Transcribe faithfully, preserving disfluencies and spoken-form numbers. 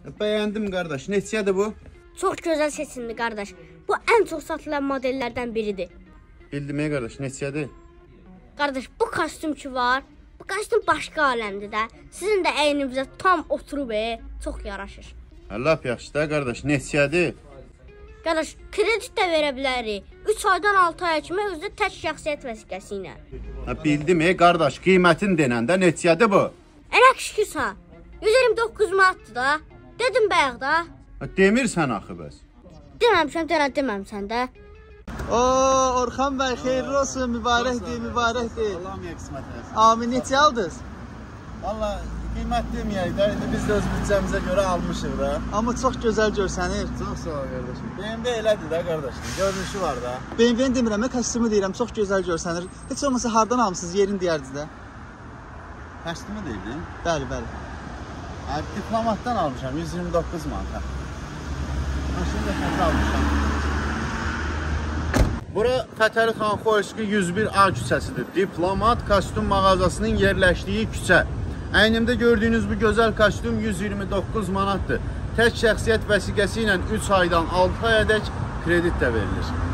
Bəyəndim qardaş. Neçədir bu? Çox gözəl seçimdir qardaş. Bu ən çox satılan modellərdən biridir. Bildim ey qardaş, neçədir? Qardaş, bu kostyum ki var, bu kostyum başqa aləmdir də. Sizin də əyninizə tam oturub, e, çox yaraşır. Lap yaxşı da qardaş, neçədir? Qardaş, kredit də verə bilərik. üç aydan altı aya kimi özü tək şəxsiyyət vəsiqəsi ilə. Ha, bildim ey qardaş, qiymətin denəndə neçədir bu? Ələk şükürsən. yüz iyirmi doqquz manatdır da. Dedim bayaq da. Ha, demirsən axı bəs. Deməmişəm, denən deməmişsən də. Oo, Orxan bəy, xeyirli olsun, mübarəkdir, mübarəkdir. Allah'ım qismət etsin. Amin, neçə aldınız? Valla qiymət deməyək də, indi biz də öz büdcəmizə görə almışıq da. Amma çox gözəl görsənir. Çox sağ ol qardaşım. B M W elədir də qardaşım, görünüşü var da. B M W-ni demirəm, mən kostyumu deyirəm, çox gözəl görsənir. Heç olmasa hardan almışsınız, yerin deyərdiniz də? Kostyumu deyirdin? Bəli, bəli. Abi, diplomatdan almışam, yüz iyirmi doqquz manata. Maşını da kəndə almışam. Bura Fətəli xan Xoyski yüz bir A küçəsidir. Diplomat kostyum mağazasının yerləşdiyi küçə. Əynimdə gördüyünüz bu gözəl kostyum yüz iyirmi doqquz manatdır. Tək şəxsiyyət vəsiqəsi ilə üç aydan altı ayadək kredit də verilir.